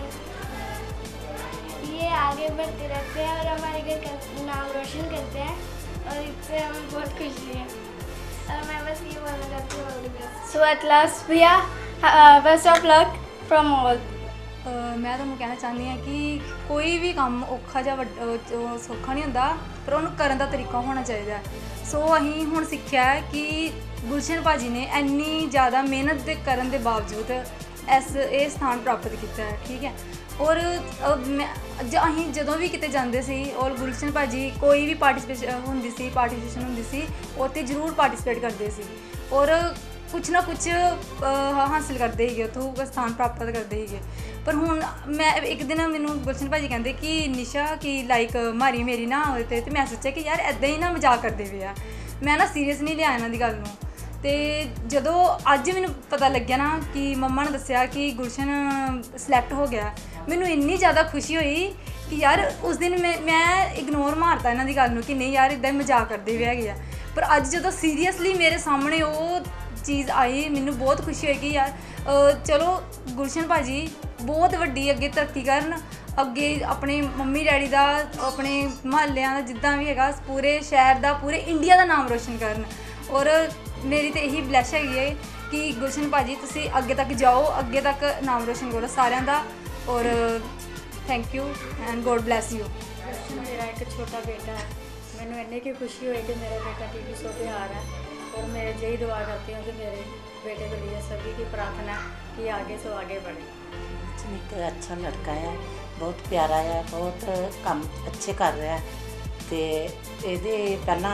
ये आगे बढ़ते रहते हैं और हमारे घर का नाम रोशन करते हैं और इससे हमें बहुत खुशी है। और मैं बस ये बोलना चाहती हूँ सो एट लास्ट भैया best of luck from all. मैं ਤੁਹਾਨੂੰ ਕਹਿਣਾ ਚਾਹੁੰਦੀ ਹਾਂ ਕਿ ਕੋਈ ਵੀ ਕੰਮ ਔਖਾ ਜਾਂ ਸੌਖਾ ਨਹੀਂ ਹੁੰਦਾ, ਪਰ ਉਹਨੂੰ ਕਰਨ ਦਾ ਤਰੀਕਾ ਹੋਣਾ ਚਾਹੀਦਾ। ਸੋ ਅਸੀਂ ਹੁਣ ਸਿੱਖਿਆ ਹੈ ਕਿ ਗੁਲਸ਼ਨ ਭਾਜੀ ਨੇ ਇੰਨੀ ਜ਼ਿਆਦਾ ਮਿਹਨਤ ਦੇ ਕਰਨ ਦੇ ਬਾਵਜੂਦ ਇਸ ਇਹ ਸਥਾਨ ਪ੍ਰਾਪਤ ਕੀਤਾ ਹੈ। ਠੀਕ ਹੈ। ਔਰ ਮੈਂ ਅਸੀਂ ਜਦੋਂ ਵੀ ਕਿਤੇ ਜਾਂਦੇ ਸੀ ਔਰ ਗੁਲਸ਼ਨ ਭਾਜੀ ਕੋਈ ਵੀ ਪਾਰਟਿਸਪੇਸ਼ਨ ਹੁੰਦੀ ਸੀ ਪਾਰਟੀਸਪੇਸ਼ਨ ਹੁੰਦੀ ਸੀ ਉੱਥੇ ਜ਼ਰੂਰ ਪਾਰਟਿਸਪੇਟ ਕਰਦੇ ਸੀ ਔਰ ਕੁਛ ਨਾ ਕੁਛ ਹਾਸਿਲ ਕਰਦੇ ਸੀਗੇ, ਉੱਥੋਂ ਸਥਾਨ ਪ੍ਰਾਪਤ ਕਰਦੇ ਸੀਗੇ। ਪਰ ਹੁਣ ਮੈਂ ਇੱਕ ਦਿਨ ਮੈਨੂੰ ਗੁਲਸ਼ਨ ਭਾਜੀ ਕਹਿੰਦੇ ਕਿ ਨਿਸ਼ਾ ਕਿ ਲਾਈਕ ਮਾਰੀ ਮੇਰੀ ਨਾ ਹੋਏ ਤੇ ਤੇ ਮੈਂ ਸੋਚਿਆ ਕਿ ਯਾਰ ਇੱਦਾਂ ਹੀ ਨਾ ਮਜ਼ਾਕ ਕਰਦੇ ਪਏ ਆ। ਮੈਂ ਨਾ ਸੀਰੀਅਸ ਨਹੀਂ ਲਿਆ ਇਹਨਾਂ ਦੀ ਗੱਲ ਨੂੰ। ਤੇ ਜਦੋਂ ਅੱਜ ਮੈਨੂੰ ਪਤਾ ਲੱਗਿਆ ਨਾ ਕਿ ਮੰਮਾ ਨੇ ਦੱਸਿਆ ਕਿ ਗੁਲਸ਼ਨ ਸਿਲੈਕਟ ਹੋ ਗਿਆ, ਮੈਨੂੰ ਇੰਨੀ ਜ਼ਿਆਦਾ ਖੁਸ਼ੀ ਹੋਈ ਕਿ ਯਾਰ ਉਸ ਦਿਨ ਮੈਂ ਮੈਂ ਇਗਨੋਰ ਮਾਰਤਾ ਇਹਨਾਂ ਦੀ ਗੱਲ ਨੂੰ ਕਿ ਨਹੀਂ ਯਾਰ ਇੱਦਾਂ ਹੀ ਮਜ਼ਾਕ ਕਰਦੇ ਪਏ ਹੈਗੇ ਆ। ਪਰ ਅੱਜ ਜਦੋਂ ਸੀਰੀਅਸਲੀ ਮੇਰੇ ਸਾਹਮਣੇ ਉਹ ਚੀਜ਼ ਆਈ ਮੈਨੂੰ ਬਹੁਤ ਖੁਸ਼ੀ ਹੋਈ ਕਿ ਯਾਰ ਚਲੋ ਗੁਲਸ਼ਨ ਭਾਜੀ ਬਹੁਤ ਵੱਡੀ ਅੱਗੇ ਤਰੱਕੀ ਕਰਨ, ਅੱਗੇ ਆਪਣੇ ਮੰਮੀ ਡੈਡੀ ਦਾ ਆਪਣੇ ਮੁਹੱਲਿਆਂ ਦਾ ਜਿੱਦਾਂ ਵੀ ਹੈਗਾ ਪੂਰੇ ਸ਼ਹਿਰ ਦਾ ਪੂਰੇ ਇੰਡੀਆ ਦਾ ਨਾਮ ਰੋਸ਼ਨ ਕਰਨ। ਔਰ ਮੇਰੀ ਤਾਂ ਇਹੀ ਬਲੈਸ ਹੈਗੀ ਹੈ ਕਿ ਗੁਲਸ਼ਨ ਭਾਜੀ ਤੁਸੀਂ ਅੱਗੇ ਤੱਕ ਜਾਓ, ਅੱਗੇ ਤੱਕ ਨਾਮ ਰੋਸ਼ਨ ਕਰੋ ਸਾਰਿਆਂ ਦਾ। ਔਰ thank you and god bless you. ਮੇਰਾ ਇੱਕ ਛੋਟਾ ਬੇਟਾ है, मैंने इन्नी की खुशी हुई कि मेरा बेटा टीवी शो पे आ रहा है और मैं यही दुआ करती हूँ कि मेरे बेटे के लिए सभी की प्रार्थना कि आगे से आगे बढ़े। एक अच्छा लड़का है, बहुत प्यारा है, बहुत काम अच्छे कर रहा है। तो ये पहला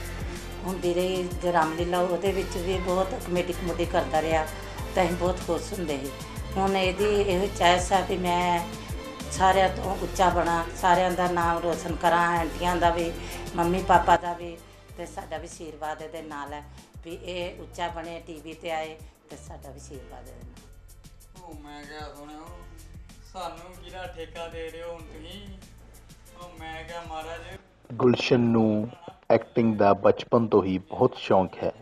ਹੁੰਦੀ ਰਹੀ ਜੋ ਰਾਮਲੀਲਾ ਉਹਦੇ ਵਿੱਚ ਵੀ ਬਹੁਤ ਕਮੇਟੀ ਕਮੇਟੀ ਕਰਦਾ ਰਿਹਾ ਤਾਂ ਅਸੀਂ ਬਹੁਤ ਖੁਸ਼ ਹੁੰਦੇ ਸੀ। ਹੁਣ ਇਹਦੀ ਇਹੋ ਚਾਹਿਤ ਆ ਵੀ ਮੈਂ ਸਾਰਿਆਂ ਤੋਂ ਉੱਚਾ ਬਣਾ, ਸਾਰਿਆਂ ਦਾ ਨਾਮ ਰੋਸ਼ਨ ਕਰਾਂ, ਆਂਟੀਆਂ ਦਾ ਵੀ ਮੰਮੀ ਪਾਪਾ ਦਾ ਵੀ ਅਤੇ ਸਾਡਾ ਵੀ ਆਸ਼ੀਰਵਾਦ ਇਹਦੇ ਨਾਲ ਹੈ ਵੀ ਇਹ ਉੱਚਾ ਬਣੇ, ਟੀ ਵੀ 'ਤੇ ਆਏ ਅਤੇ ਸਾਡਾ ਵੀ ਆਸ਼ੀਰਵਾਦ ਇਹਦੇ ਨਾਲ। ਉਹ ਮੈਂ ਕਿਹਾ ਸੁਣਿਓ ਸਾਨੂੰ ਕਿਹੜਾ ਠੇਕਾ ਦੇ ਰਹੇ ਹੋ ਹੁਣ ਤੁਸੀਂ? ਉਹ ਮੈਂ ਕਿਹਾ ਮਹਾਰਾਜ ਗੁਲਸ਼ਨ ਨੂੰ ਐਕਟਿੰਗ ਦਾ ਬਚਪਨ ਤੋਂ ਹੀ ਬਹੁਤ ਸ਼ੌਂਕ ਹੈ।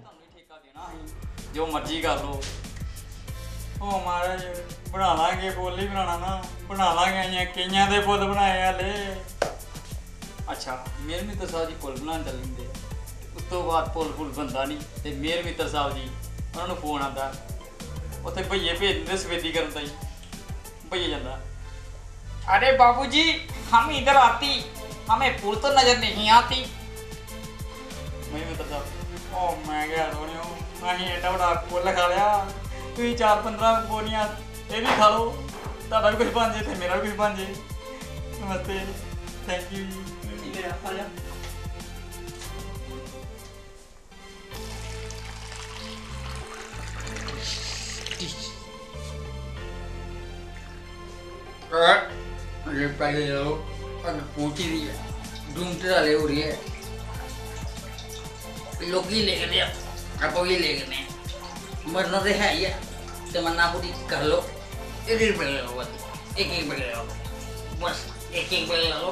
ਜੋ ਮਰਜ਼ੀ ਕਰ ਲਓ। ਉਹ ਮਹਾਰਾਜ ਬਣਾ ਲਾਂਗੇ, ਫੁੱਲ ਹੀ ਬਣਾਉਣਾ ਨਾ, ਬਣਾ ਲਾਂਗੇ ਆਈਆਂ ਕਈਆਂ ਦੇ ਫੁੱਲ ਬਣਾਏ ਹਲੇ। ਅੱਛਾ ਮੇਰ ਮਿੱਤਰ ਸਾਹਿਬ ਜੀ ਫੁੱਲ ਬਣਾਉਣ ਚੱਲਦੇ, ਉਸ ਤੋਂ ਬਾਅਦ ਫੁੱਲ ਫੁੱਲ ਬਣਦਾ ਨਹੀਂ ਅਤੇ ਮੇਰ ਮਿੱਤਰ ਸਾਹਿਬ ਜੀ ਉਹਨਾਂ ਨੂੰ ਫੋਨ ਆਉਂਦਾ, ਉੱਥੇ ਭਈਏ ਭੇਜ ਦਿੰਦੇ ਸਫੇਦੀ ਕਰਨ ਤਾਈ। ਭਈਏ ਜਾਂਦਾ अरे बाबूजी हम इधर आती, हमें फूल तो नजर नहीं आती। मैं मित्र साहब ओ मैं क्या सोने अं एडा बड़ा फुल खा लिया, तुम चार पंद्रह बोनियां ये भी खा लो, तुहाडा भी कुछ बन जाए तो मेरा भी कुछ बन जाए। नमस्ते, थैंक यू जी। आ जा अरे पहले लो अगर पूछी दी ढूंढते डाले हो रही है, लोग ही ले गए आप ये ले गए मरना तो है ही है, तमन्ना पूरी कर लो, एक एक बेल लो, एक एक बेल लो, बस एक एक बेल लो।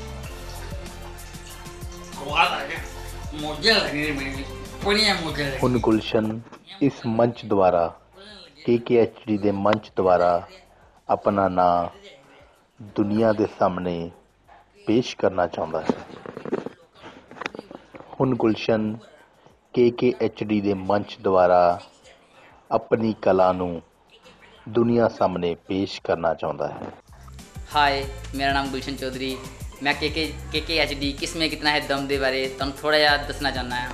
आवाज आ गया मुझे लगे मेरी बढ़िया मुझे लगे। ਹੁਣ ਗੁਲਸ਼ਨ ਇਸ ਮੰਚ ਦੁਆਰਾ ਕੇ ਕੇ ਐਚ ਡੀ ਦੇ ਮੰਚ ਦੁਆਰਾ ਆਪਣਾ ਨਾਂ ਦੁਨੀਆ ਦੇ ਸਾਹਮਣੇ ਪੇਸ਼ ਕਰਨਾ ਚਾਹੁੰਦਾ ਹੈ। ਹੁਣ Gulshan K K H D ਦੇ ਮੰਚ ਦੁਆਰਾ ਆਪਣੀ ਕਲਾ ਨੂੰ ਦੁਨੀਆ ਸਾਹਮਣੇ ਪੇਸ਼ ਕਰਨਾ ਚਾਹੁੰਦਾ ਹੈ। हाय मेरा नाम गुलशन चौधरी, मैं के के के के एच डी किस में कितना है दम दे बारे तुम थोड़ा जिहा दसना चाहना है।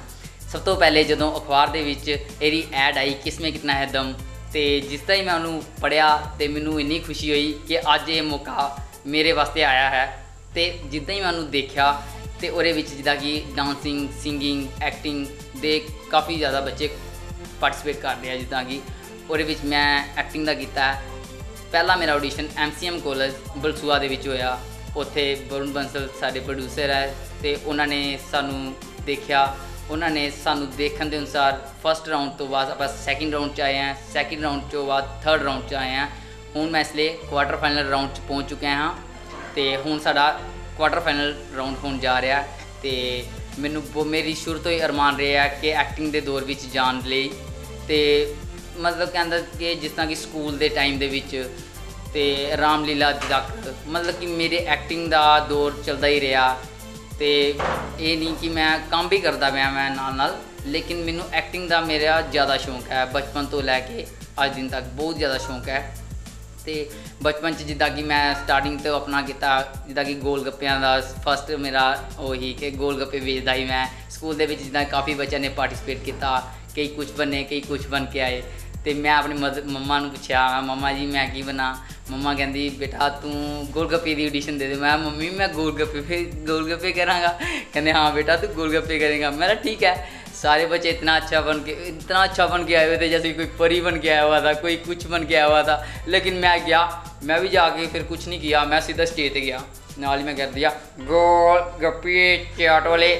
ਸਭ ਤੋਂ ਪਹਿਲੇ ਜਦੋਂ ਅਖਬਾਰ ਦੇ ਵਿੱਚ ਇਹਦੀ ਐਡ ਆਈ ਕਿਸਮੇ ਕਿਤਨਾ ਹੈ ਦਮ, ਤੇ ਜਿਸ ਤਰ੍ਹਾਂ ਹੀ ਮੈਂ ਉਹਨੂੰ ਪੜ੍ਹਿਆ ਤੇ ਮੈਨੂੰ ਇੰਨੀ ਖੁਸ਼ੀ ਹੋਈ ਕਿ ਅੱਜ ਇਹ ਮੌਕਾ ਮੇਰੇ ਵਾਸਤੇ ਆਇਆ ਹੈ। ਤੇ ਜਿੱਦਾਂ ਹੀ ਮੈਂ ਉਹਨੂੰ ਦੇਖਿਆ ਤੇ ਉਹਦੇ ਵਿੱਚ ਜਿੱਦਾਂ ਕਿ ਡਾਂਸਿੰਗ, ਸਿੰਗਿੰਗ, ਐਕਟਿੰਗ ਦੇ ਕਾਫੀ ਜ਼ਿਆਦਾ ਬੱਚੇ ਪਾਰਟਿਸਿਪੇਟ ਕਰਦੇ ਆ। ਜਿੱਦਾਂ ਕਿ ਉਹਦੇ ਵਿੱਚ ਮੈਂ ਐਕਟਿੰਗ ਦਾ ਕੀਤਾ। ਪਹਿਲਾ ਮੇਰਾ audition M C M college Balsua ਦੇ ਵਿੱਚ ਹੋਇਆ। ਉੱਥੇ ਵਰੁਣ ਬੰਸਲ ਸਾਡੇ ਪ੍ਰੋਡਿਊਸਰ ਹੈ ਤੇ ਉਹਨਾਂ ਨੇ ਸਾਨੂੰ ਦੇਖਿਆ। ਉਹਨਾਂ ਨੇ ਸਾਨੂੰ ਦੇਖਣ ਦੇ ਅਨੁਸਾਰ ਫਸਟ ਰਾਊਂਡ ਤੋਂ ਬਾਅਦ ਆਪਾਂ ਸੈਕਿੰਡ ਰਾਊਂਡ 'ਚ ਆਏ ਹਾਂ, ਸੈਕਿੰਡ ਰਾਊਂਡ ਤੋਂ ਬਾਅਦ ਥਰਡ ਰਾਊਂਡ 'ਚ ਆਏ ਹਾਂ। ਹੁਣ ਮੈਂ ਇਸ ਲਈ ਕੁਆਟਰ ਫਾਈਨਲ ਰਾਊਂਡ 'ਚ ਪਹੁੰਚ ਚੁੱਕਿਆ ਹਾਂ ਤੇ ਹੁਣ ਸਾਡਾ ਕੁਆਟਰ ਫਾਈਨਲ ਰਾਊਂਡ ਹੋਣ ਜਾ ਰਿਹਾ। ਤੇ ਮੈਨੂੰ ਬਹੁਤ ਮੇਰੀ ਸ਼ੁਰੂ ਤੋਂ ਹੀ ਅਰਮਾਨ ਰਿਹਾ ਕਿ ਐਕਟਿੰਗ ਦੇ ਦੌਰ ਵਿੱਚ ਜਾਣ ਲਈ। ਤੇ ਮਤਲਬ ਕਹਿੰਦਾ ਕਿ ਜਿਸ ਤਰ੍ਹਾਂ ਕਿ ਸਕੂਲ ਦੇ ਟਾਈਮ ਦੇ ਵਿੱਚ ਤੇ ਰਾਮਲੀਲਾ ਤੱਕ ਮਤਲਬ ਕਿ ਮੇਰੇ ਐਕਟਿੰਗ ਦਾ ਦੌਰ ਚੱਲਦਾ ਹੀ ਰਿਹਾ। ਤੇ ਇਹ ਨਹੀਂ ਕਿ ਮੈਂ ਕੰਮ ਵੀ ਕਰਦਾ ਪਿਆ ਮੈਂ ਨਾਲ ਨਾਲ, ਲੇਕਿਨ ਮੈਨੂੰ ਐਕਟਿੰਗ ਦਾ ਮੇਰਾ ਜ਼ਿਆਦਾ ਸ਼ੌਂਕ ਹੈ। ਬਚਪਨ ਤੋਂ ਲੈ ਕੇ ਅੱਜ ਦਿਨ ਤੱਕ ਬਹੁਤ ਜ਼ਿਆਦਾ ਸ਼ੌਂਕ ਹੈ। ਤੇ ਬਚਪਨ 'ਚ ਜਿੱਦਾਂ ਕਿ ਮੈਂ ਸਟਾਰਟਿੰਗ ਤੋਂ ਆਪਣਾ ਕੀਤਾ, ਜਿੱਦਾਂ ਕਿ ਗੋਲ ਗੱਪਿਆਂ ਦਾ ਫਸਟ ਮੇਰਾ ਉਹੀ ਕਿ ਗੋਲ ਗੱਪੇ ਵੇਚਦਾ ਹੀ ਮੈਂ ਸਕੂਲ ਦੇ ਵਿੱਚ। ਜਿੱਦਾਂ ਕਾਫੀ ਬੱਚਿਆਂ ਨੇ ਪਾਰਟਿਸਿਪੇਟ ਕੀਤਾ, ਕਈ ਕੁਛ ਬਣੇ, ਕਈ ਕੁਛ ਬਣ ਕੇ ਆਏ। ਤੇ ਮੈਂ ਆਪਣੀ ਮਦਰ ਮੰਮਾ ਨੂੰ ਪੁੱਛਿਆ, ਮੰਮਾ ਜੀ ਮੈਂ ਕੀ ਬਣਾ? ਮੰਮਾ ਕਹਿੰਦੀ ਬੇਟਾ ਤੂੰ ਗੋਲ ਗੱਪੇ ਦੀ ਆਡੀਸ਼ਨ ਦੇ ਦੇ। ਮੈਂ ਮੰਮੀ ਮੈਂ ਗੋਲ ਗੱਪੇ ਫਿਰ ਗੋਲ ਗੱਪੇ ਕਰਾਂਗਾ? ਕਹਿੰਦੇ हाँ बेटा तू गोल गप्पे करेगा। मेरा ठीक है। सारे बच्चे इतना अच्छा बन के इतना अच्छा बन के आए हुए थे, जैसे कोई परी बन के आया हुआ था, कोई कुछ बन के आया हुआ था। लेकिन मैं गया, मैं भी जाके फिर कुछ नहीं किया, मैं सीधा स्टेज पे गया, नाल ही मैं कर दिया गोल गप्पे चाट वाले।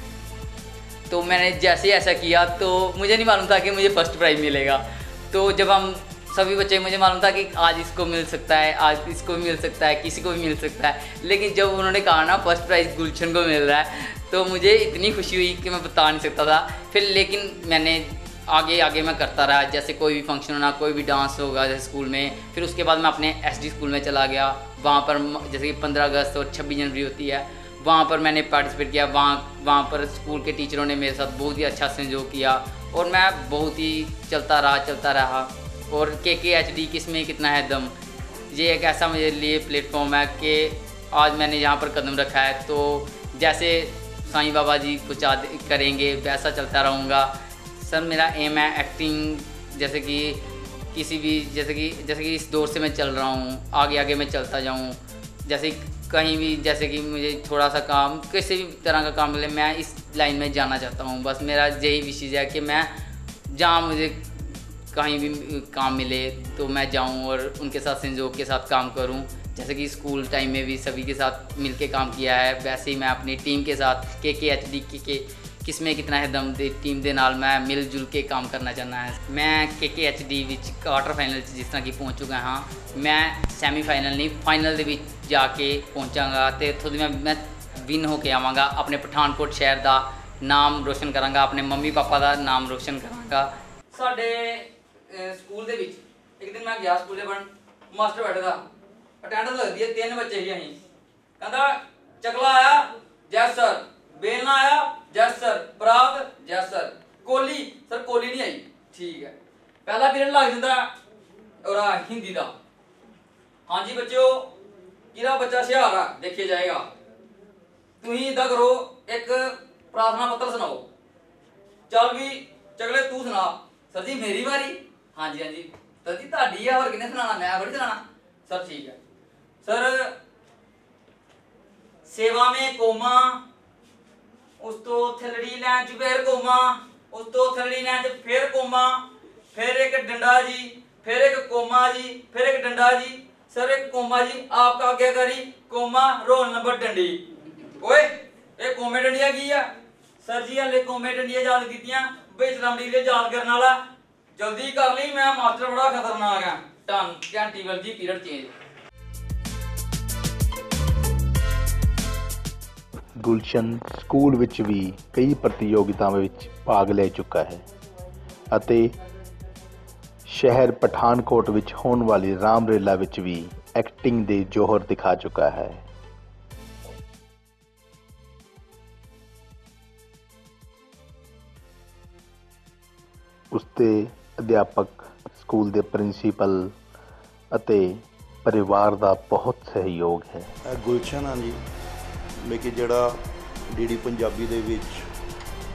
तो मैंने जैसे ऐसा किया तो मुझे नहीं मालूम था कि मुझे फर्स्ट प्राइज़ मिलेगा। तो जब हम सभी बच्चे, मुझे मालूम था कि आज इसको मिल सकता है, आज इसको मिल सकता है, किसी को भी मिल सकता है। लेकिन जब उन्होंने कहा ना फर्स्ट प्राइज़ गुलशन को मिल रहा है तो मुझे इतनी खुशी हुई कि मैं बता नहीं सकता था। फिर लेकिन मैंने आगे आगे मैं करता रहा, जैसे कोई भी फंक्शन होना, कोई भी डांस होगा जैसे स्कूल में। फिर उसके बाद मैं अपने एस डी स्कूल में चला गया। वहाँ पर जैसे कि पंद्रह अगस्त और छब्बीस जनवरी होती है, वहाँ पर मैंने पार्टिसिपेट किया। वहाँ वहाँ पर स्कूल के टीचरों ने मेरे साथ बहुत ही अच्छा सहयोग किया और मैं बहुत ही चलता रहा चलता रहा और के के एच डी किसमें कितना है दम, ये एक ऐसा मेरे लिए प्लेटफॉर्म है कि आज मैंने यहाँ पर कदम रखा है। तो जैसे साईं बाबा जी कुछ करेंगे वैसा चलता रहूँगा। सर मेरा एम है एक्टिंग, जैसे कि किसी भी जैसे कि जैसे कि इस दौर से मैं चल रहा हूँ, आगे आगे मैं चलता जाऊँ। जैसे कहीं भी जैसे कि मुझे थोड़ा सा काम, किसी भी तरह का काम मिले, मैं इस लाइन में जाना चाहता हूँ। बस मेरा यही विशेष है कि मैं जहाँ मुझे कहीं भी काम मिले तो मैं जाऊँ और उनके साथ संयोग के साथ काम करूँ। जैसे कि स्कूल टाइम में भी सभी के साथ मिल के काम किया है, वैसे ही मैं अपनी टीम के साथ के के एच डी के के किसमें कितना है दम दे टीम के नाल मैं मिल जुल के काम करना चाहना है। मैं के के एच डी विच क्वार्टर फाइनल जिस तरह की पहुँच चुका हाँ, मैं सैमी फाइनल नहीं फाइनल दे विच जाके पहुँचागा तो इत्थों दी मैं मैं विन होके आवांगा, अपने पठानकोट शहर का नाम रोशन करांगा, अपने मम्मी पापा का नाम रोशन करांगा। साडे स्कूल दे विच एक दिन मैं गया स्कूले बन मास्टर बैठा था, अटेंडेंस लगती है, तीन बच्चे ही अहीं कहता चकला आया जैस सर, बेलना आया जैस सर, परात जैस सर, कोली सर कोली नहीं आई ठीक है। पहला पीरियड लग जाता और हिंदी का हाँ जी बच्चों किरा बच्चा शहार है देखिए जाएगा, तुम इदा करो एक प्रार्थना पत्र सुनाओ। चल भी चकले तू सुना। सर जी मेरी बारी? हाँ जी हाँ जी। सर जी ताड़ी है और किन्ने सुनाना, मैं थोड़ी सुनाना। सर ठीक है। सर सेवा में कोमा, उस तो थलड़ी लैन च फिर कोमा, उस तो थलड़ी लैन च फिर कोमा, फिर एक डंडा जी, फिर एक कोमा जी, फिर एक डंडा जी। सर एक कोमा जी आपका आज्ञाकारी, कोमा रोल नंबर डंडी। ओए ये कोमे डंडिया की है? सर जी हले कोमे डंडिया याद कीतियां, बेच रामडी ले याद करने वाला जल्दी कर ली, मैं मास्टर बड़ा खतरनाक है। डन घंटी बज गई पीरियड चेंज। ਗੁਲਸ਼ਨ ਸਕੂਲ ਵਿੱਚ ਵੀ ਕਈ ਪ੍ਰਤੀਯੋਗਿਤਾਵਾਂ ਵਿੱਚ ਭਾਗ ਲੈ ਚੁੱਕਾ ਹੈ ਅਤੇ ਸ਼ਹਿਰ ਪਠਾਨਕੋਟ ਵਿੱਚ ਹੋਣ ਵਾਲੀ ਰਾਮਲੀਲਾ ਵਿੱਚ ਵੀ ਐਕਟਿੰਗ ਦੇ ਜੋਹਰ ਦਿਖਾ ਚੁੱਕਾ ਹੈ। ਉਸਦੇ ਅਧਿਆਪਕ, ਸਕੂਲ ਦੇ ਪ੍ਰਿੰਸੀਪਲ ਅਤੇ ਪਰਿਵਾਰ ਦਾ ਬਹੁਤ ਸਹਿਯੋਗ ਹੈ। ਗੁਲਸ਼ਨ ਆ ਜੀ, ਲੇਕਿਨ ਜਿਹੜਾ ਡੀ ਡੀ ਪੰਜਾਬੀ ਦੇ ਵਿੱਚ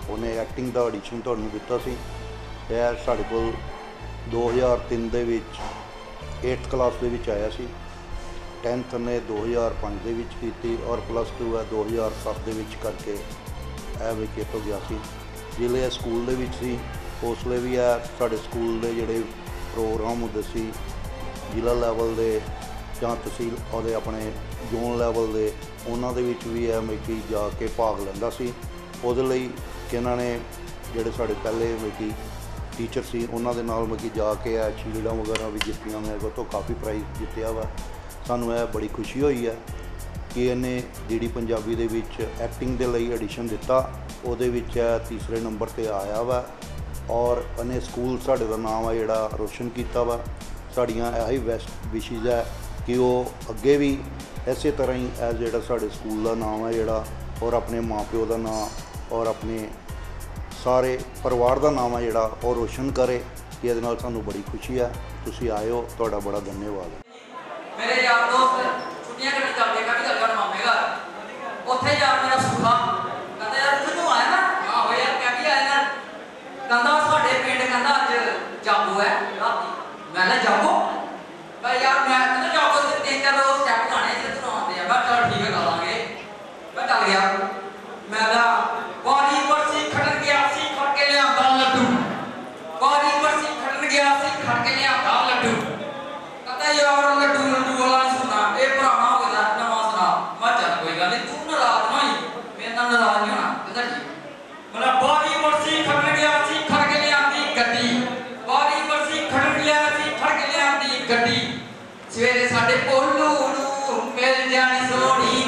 ਉਹਨੇ ਐਕਟਿੰਗ ਦਾ ਆਡੀਸ਼ਨ ਤੁਹਾਨੂੰ ਦਿੱਤਾ ਸੀ। ਇਹ ਸਾਡੇ ਕੋਲ ਦੋ ਹਜ਼ਾਰ ਤਿੰਨ ਦੇ ਵਿੱਚ एट्थ ਕਲਾਸ ਦੇ ਵਿੱਚ ਆਇਆ ਸੀ। ਟੈਂਥ ਨੇ ਦੋ ਹਜ਼ਾਰ ਪੰਜ ਦੇ ਵਿੱਚ ਕੀਤੀ ਔਰ ਪਲੱਸ ਟੂ ਹੈ ਦੋ ਹਜ਼ਾਰ ਸੱਤ ਦੇ ਵਿੱਚ ਕਰਕੇ ਇਹ ਵਿਖੇ ਤੋਂ ਗਿਆ ਸੀ। ਜਿਲੇ ਇਹ ਸਕੂਲ ਦੇ ਵਿੱਚ ਸੀ ਉਸ ਵੇਲੇ ਵੀ ਇਹ ਸਾਡੇ ਸਕੂਲ ਦੇ ਜਿਹੜੇ ਪ੍ਰੋਗਰਾਮ ਹੁੰਦੇ ਸੀ ਜ਼ਿਲ੍ਹਾ ਲੈਵਲ ਦੇ ਜਾਂ ਤਹਿਸੀਲ ਉਹਦੇ ਆਪਣੇ ਜ਼ੋਨ ਲੈਵਲ ਦੇ, ਉਹਨਾਂ ਦੇ ਵਿੱਚ ਵੀ ਇਹ ਮਿਕੀ ਜਾ ਕੇ ਭਾਗ ਲੈਂਦਾ ਸੀ। ਉਹਦੇ ਲਈ ਕਿ ਇਹਨਾਂ ਨੇ ਜਿਹੜੇ ਸਾਡੇ ਪਹਿਲੇ ਮਿਕੀ ਟੀਚਰ ਸੀ ਉਹਨਾਂ ਦੇ ਨਾਲ ਮਿਕੀ ਜਾ ਕੇ ਇਹ ਸ਼ੀਲਡਾਂ ਵਗੈਰਾ ਵੀ ਜਿੱਤੀਆਂ, ਮੇਰੇ ਕੋਲ ਤੋਂ ਕਾਫੀ ਪ੍ਰਾਈਜ਼ ਜਿੱਤਿਆ ਵਾ। ਸਾਨੂੰ ਇਹ ਬੜੀ ਖੁਸ਼ੀ ਹੋਈ ਹੈ ਕਿ ਇਹਨੇ ਡੀ ਡੀ ਪੰਜਾਬੀ ਦੇ ਵਿੱਚ ਐਕਟਿੰਗ ਦੇ ਲਈ ਐਡੀਸ਼ਨ ਦਿੱਤਾ, ਉਹਦੇ ਵਿੱਚ ਇਹ ਤੀਸਰੇ ਨੰਬਰ 'ਤੇ ਆਇਆ ਵਾ ਔਰ ਇਹਨੇ ਸਕੂਲ ਸਾਡੇ ਦਾ ਨਾਮ ਆ ਜਿਹੜਾ ਰੋਸ਼ਨ ਕੀਤਾ ਵਾ। ਸਾਡੀਆਂ ਇਹੀ ਬੈਸਟ ਵਿਸ਼ਿਜ਼ ਹੈ ਕਿ ਉਹ ਅੱਗੇ ਵੀ ਇਸੇ ਤਰ੍ਹਾਂ ਹੀ ਇਹ ਜਿਹੜਾ ਸਾਡੇ ਸਕੂਲ ਦਾ ਨਾਮ ਹੈ ਜਿਹੜਾ ਔਰ ਆਪਣੇ ਮਾਂ ਪਿਓ ਦਾ ਨਾਮ ਔਰ ਆਪਣੇ ਸਾਰੇ ਪਰਿਵਾਰ ਦਾ ਨਾਮ ਹੈ ਜਿਹੜਾ ਉਹ ਰੋਸ਼ਨ ਕਰੇ। ਕਿ ਇਹਦੇ ਨਾਲ ਸਾਨੂੰ ਬੜੀ ਖੁਸ਼ੀ ਹੈ। ਤੁਸੀਂ ਆਏ ਹੋ, ਤੁਹਾਡਾ ਬੜਾ ਧੰਨਵਾਦ। मेरे यार दोस्त छुट्टियां कटन चलते मैं भी चल गया मामे घर। उत्थे यार मेरा सुखा कहता यार तू आया ना? हाँ हो यार क्या भी आया ना? कहता साढ़े पिंड कहता अज जागो है राती। मैं ना जागो भाई यार मैं कहता जागो से तीन चार रोज स्टेप गाने जिस तरह आते हैं। मैं चल ठीक है गा लांगे। मैं चल गया। मैं कहा बारी बरसी खड़न गया सी खड़ के लिया लड्डू। बारी बरसी खड़न गया सी खड़ के लिया लड्डू। कहता यार लड्डू लड्डू वाला सुना ये पुराना हो गया नवा सुना। मैं चल कोई गल नहीं, तू नाराज ना होई, मेरे नाल नाराज नहीं होना। कहता ठीक। मैं बारी बरसी खड़न गया सी खड़ के लियांदी गड्डी। बारी बरसी खड़न गया सी खड़ के लियांदी गड्डी। सवेरे साडे पोलू नूं मिल जानी सोहणी